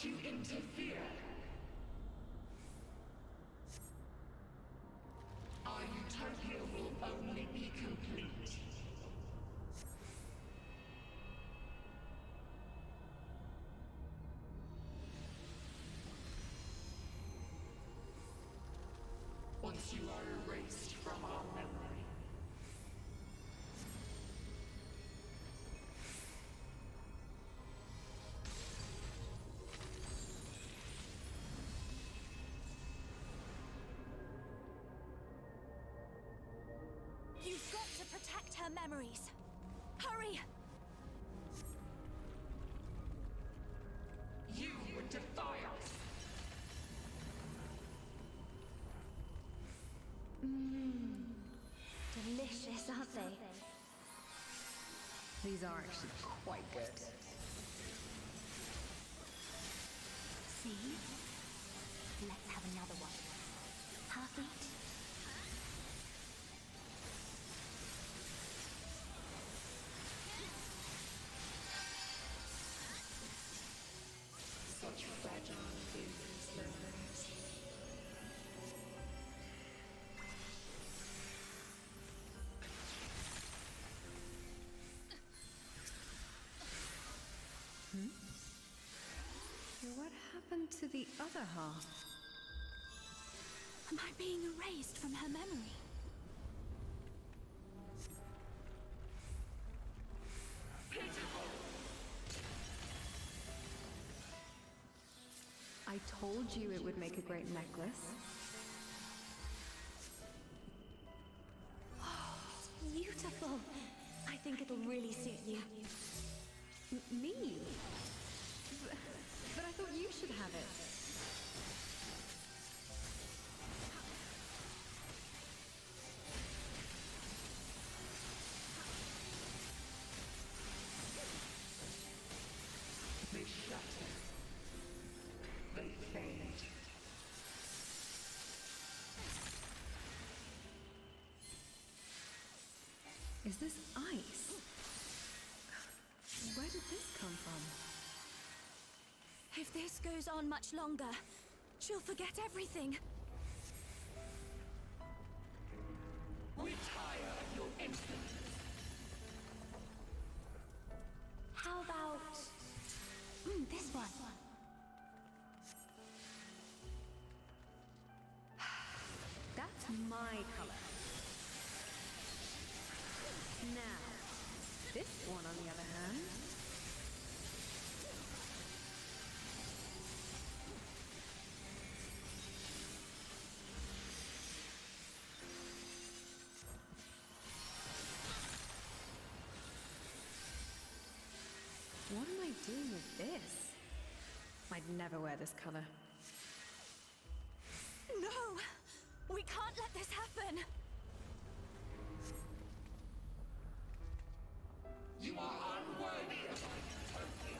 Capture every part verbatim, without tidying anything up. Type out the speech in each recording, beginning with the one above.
Don't you interfere! Our utopia will only be complete. Once you are erased from our memory. You've got to protect her memories. Hurry! You would defy us! Mmm. Delicious, aren't they? These are actually quite good. See? Let's have another one. Half each? Such fragile things, memories. Hmm? What happened to the other half? Am I being erased from her memory? I told you it would make a great necklace. Oh, it's beautiful. I think it'll really suit you. M me? But, but I thought you should have it. They shatter. They fade. Is this ice? Where did this come from? If this goes on much longer, she'll forget everything. We tire of your insolence. How about... Mm, this one. That's my color. Now, this one on the other hand. What am I doing with this? I'd never wear this color. No! We can't let this happen! You are unworthy of our utopia.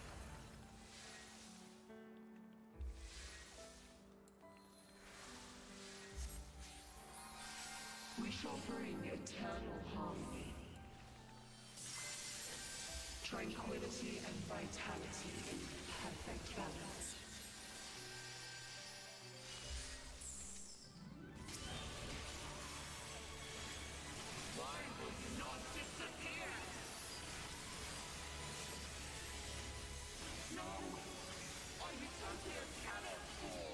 We shall bring eternal harmony. Tranquility and vitality in perfect balance. Why will you not disappear? No! Our utopia cannot fall!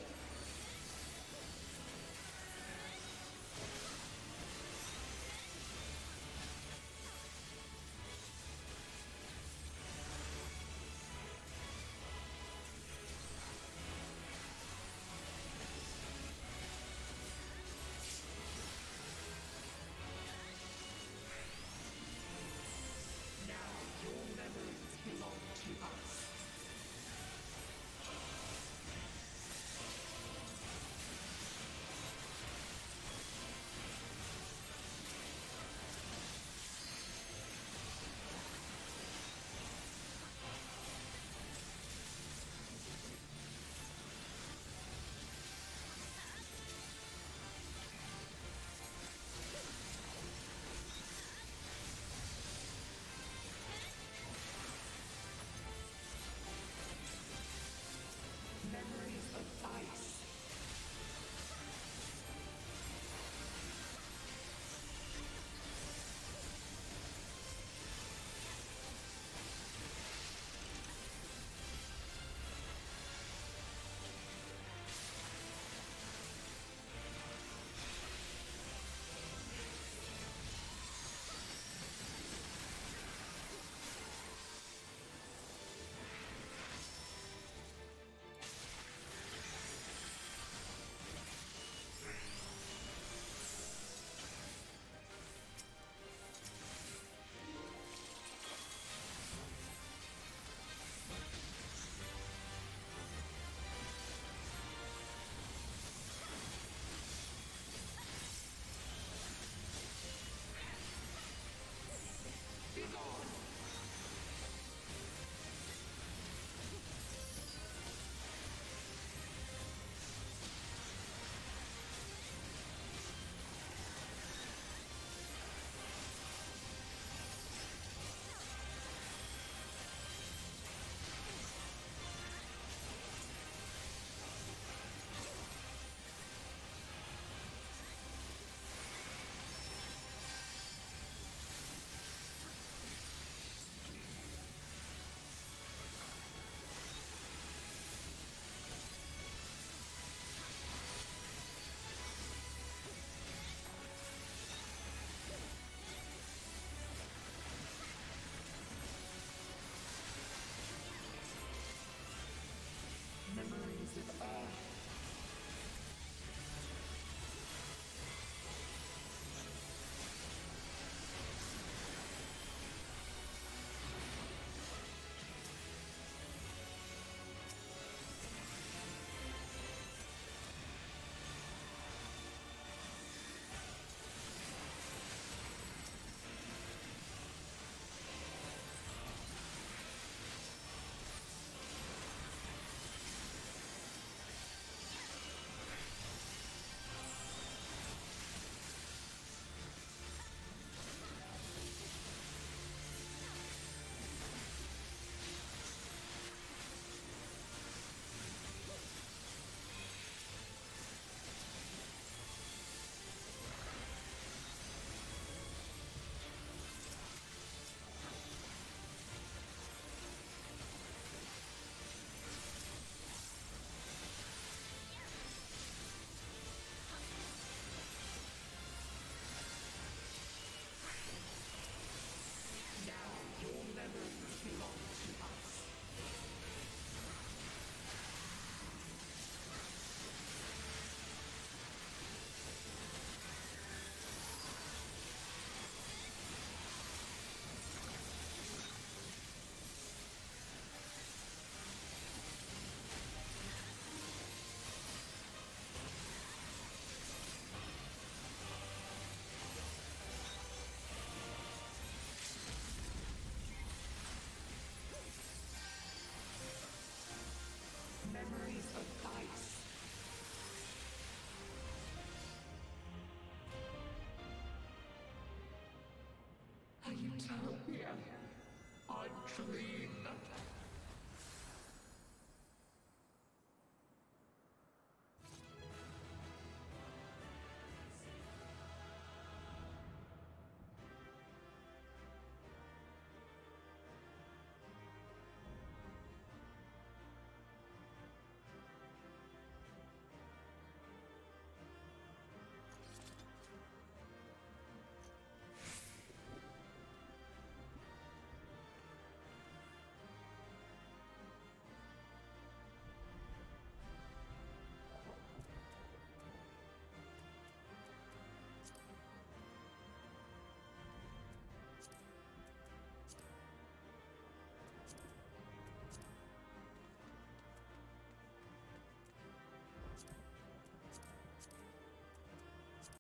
a utopia on Tree